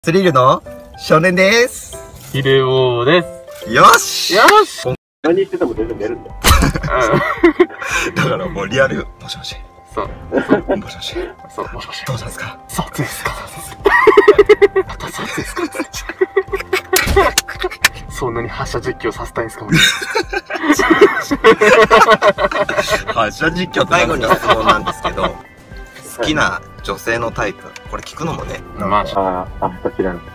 スリルの少年です。 ヒデオです。 よしよし。 何言ってても全然寝るんだよ。 だからもうリアル、もしもし。 そう。 もしもし。 そう、もしもし。 どうしたんですか？ 撮影ですか？また撮影ですか？そんなに発射実況させたいんですか？ 発射実況って最後に質問なんですけど、好きな女性のタイプ、これ聞くのもね。 まあ、 明日嫌いなんです。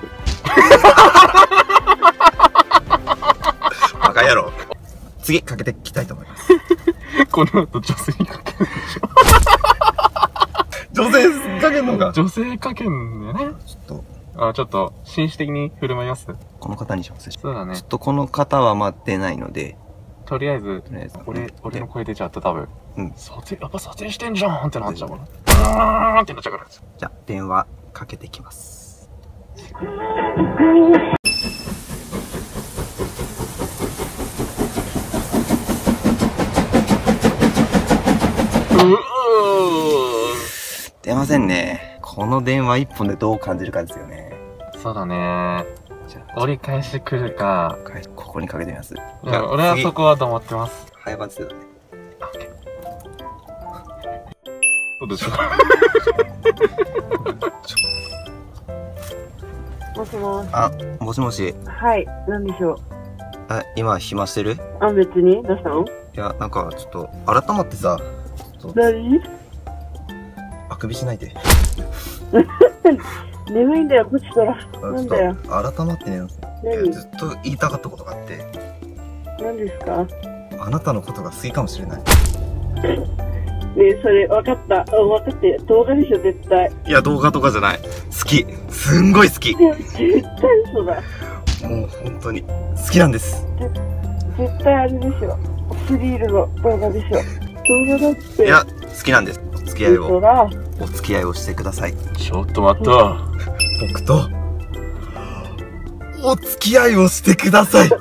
バカ野郎。次かけていきたいと思います。 この後女性にかけるでしょ。 女性かけるのが。 女性かけんだよね。ちょっと紳士的に振る舞います。 この方にします。 そうだね。 ちょっとこの方は待ってないので。 とりあえず、俺の声出ちゃうと多分、やっぱ撮影してんじゃんってなっちゃうから。ってなっちゃうから。 じゃあ、電話かけてきます。出ませんね。この電話一本でどう感じるかですよね。 そうだね。折り返し来るか。 ここにかけてみます。 俺はそこは黙ってます。 早番ですよね。 どうでしょう。もしもし。 あ、もしもし。 はい、なんでしょう。 今暇してる？ 別に。どうしたの？ いや、なんかちょっと改まってさ。 何？ あくびしないで。 眠いんだよ、こっちから。なんだよ。 改まってね。 何？ ずっと言いたかったことがあって。 何ですか？ あなたのことが好きかもしれない。 ねえ、それ、わかった。わかって。動画でしょ、絶対。 いや、動画とかじゃない。好き。すんごい好き。 絶対嘘だ。 もう本当に好きなんです。 絶対あれでしょ。スリルの動画でしょ。動画だって。 いや、好きなんです。お付き合いを。 嘘だ。 お付き合いをしてください。 ちょっと待った。 僕と、お付き合いをしてください。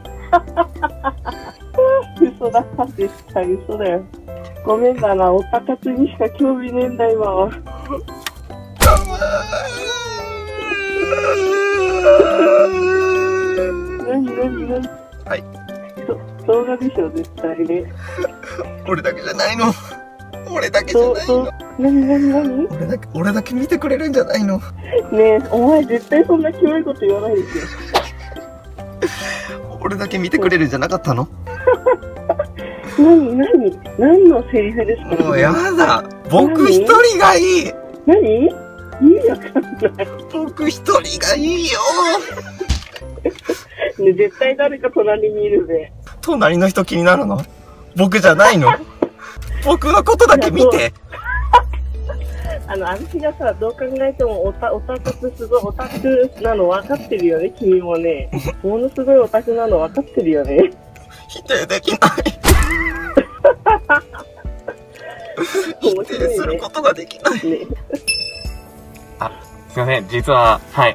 嘘だ。絶対嘘だよ。ごめんだな、おたかつにしか興味ねえんだ、今は。何はい。 動画でしょ、絶対ね。 俺だけじゃないの。俺だけじゃないの。 何俺だけ見てくれるんじゃないの。 ねえ、お前絶対そんなキモいこと言わないですよ。 俺だけ見てくれるんじゃなかったの？ 何のセリフですか？ もうやだ。僕一人がいい。 何？意味わかんない。 僕一人がいいよ。 ね、絶対誰か隣にいるべ。 隣の人気になるの？僕じゃないの？僕のことだけ見て。 私がさ、どう考えてもオタクすごいオタクなの分かってるよね、君もね。ものすごいオタクなの分かってるよね。 否定できない。否定することができない。ね、 すいません、実は、はい、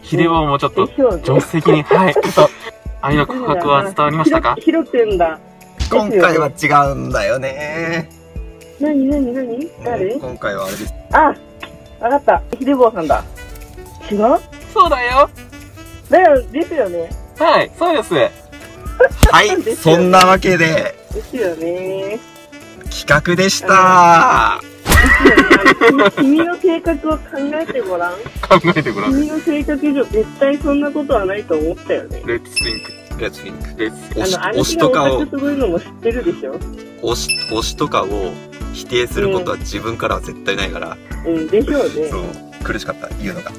ヒデオもちょっと、助手席に、はい、ちょっと、愛の告白は伝わりましたか？ ひろくんだ。 今回は違うんだよね。 何誰？ 今回はあれです。 わかった。ひでぼうさんだ。違う？ そうだよ。 ですよね。 はい、そうです。 はい、そんなわけで。 ですよね。 企画でした。 君の性格を考えてごらん。君の性格上、絶対そんなことはないと思ったよね。 レッツシンク。 推しとかを。そういうのも知ってるでしょ？ 推しとかを否定することは自分からは絶対ないから。 でしょうね。 そう、苦しかった、言うのが。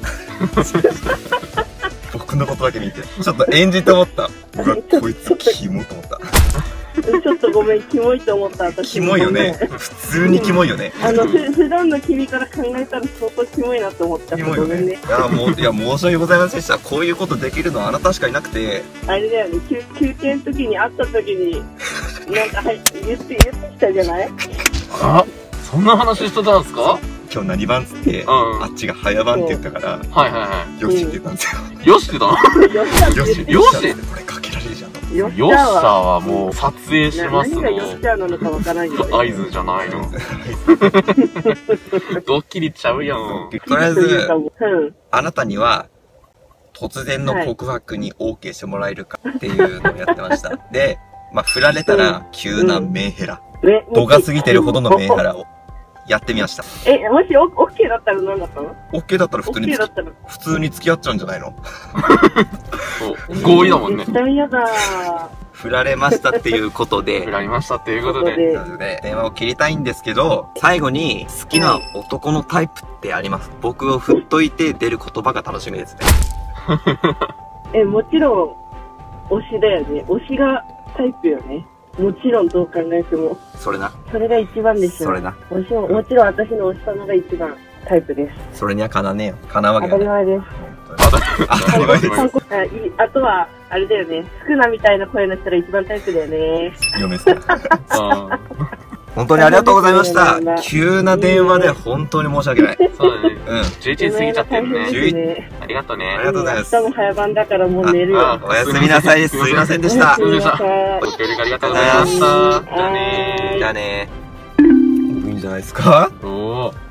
僕のことだけ見て、ちょっと演じて思った。こいつキモと思った。 ちょっとごめん、キモいと思った、私。 キモいよね。普通にキモいよね。 普段の君から考えたら相当キモいなと思った。 キモいよね。いや、申し訳ございませんでした。こういうことできるのはあなたしかいなくて。 あれだよね、休憩の時に会った時に、なんか、言ってきたじゃない？ そんな話してたんですか？ 今日何番っつって、あっちが早番って言ったから、よしって言ったんですよ。 よしって言ったの？よしこれかけられるじゃん。よっしゃはもう撮影しますの。 何がよっしゃなのかわからんよ。 合図じゃないの。ドッキリちゃうやん。 とりあえず、あなたには、 突然の告白に OK してもらえるかっていうのをやってました。で、まあ、振られたら急なメンヘラ。度が過ぎてるほどのメンヘラをやってみました。 もしOK だったら何だったの？ OK だったら普通に付き合っちゃうんじゃないの？ そう合意だもんね。 絶対嫌だ。 振られましたっていうことで。 振られましたっていうことで。 なので、電話を切りたいんですけど、最後に好きな男のタイプってあります。僕を振っといて出る言葉が楽しみですね。 もちろん、推しだよね。推しがタイプよね。もちろんどう考えても。 それな。 それが一番ですよ。 それな。 もちろん私の推し様が一番タイプです。 それにはかなねえよ。かなわけ当たり前です。 当たり前です。 あとは、あれだよね。スクナみたいな声の人が一番タイプだよね。 嫁さん。本当にありがとうございました。急な電話で本当に申し訳ない。 そうだね。11時過ぎちゃってるね。ありがとうね。 ありがとうございます。 明日も早番だからもう寝るよ。 おやすみなさい。すいませんでした。 ご協力ありがとうございました。じゃあね。 じゃあね。いいんじゃないですか？ おー。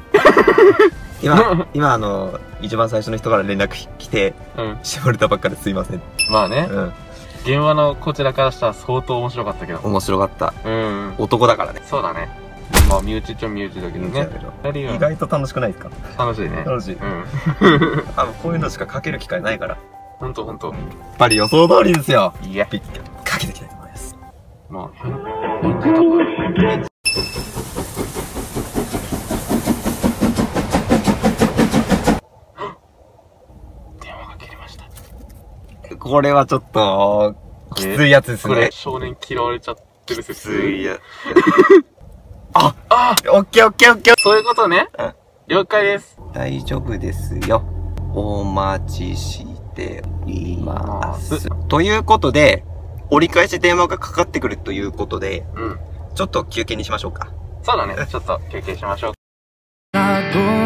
今一番最初の人から連絡来て、絞れたばっかですいません。 まあね。現場のこちらからしたら相当面白かったけど。 面白かった。男だからね。 そうだね。まあ身内っちゃ身内だけどね。 意外と楽しくないですか？ 楽しいね。 楽しい。こういうのしかかける機会ないから。 ほんと。 やっぱり予想通りですよ。いや。かけていきたいと思います。 まあ、返事多分。 これはちょっと、きついやつですね。 これ、少年嫌われちゃってる説。 きついやつ。オッケー。 そういうことね。了解です。 大丈夫ですよ。お待ちしています。ということで、折り返し電話がかかってくるということで、ちょっと休憩にしましょうか。 そうだね。ちょっと休憩しましょう。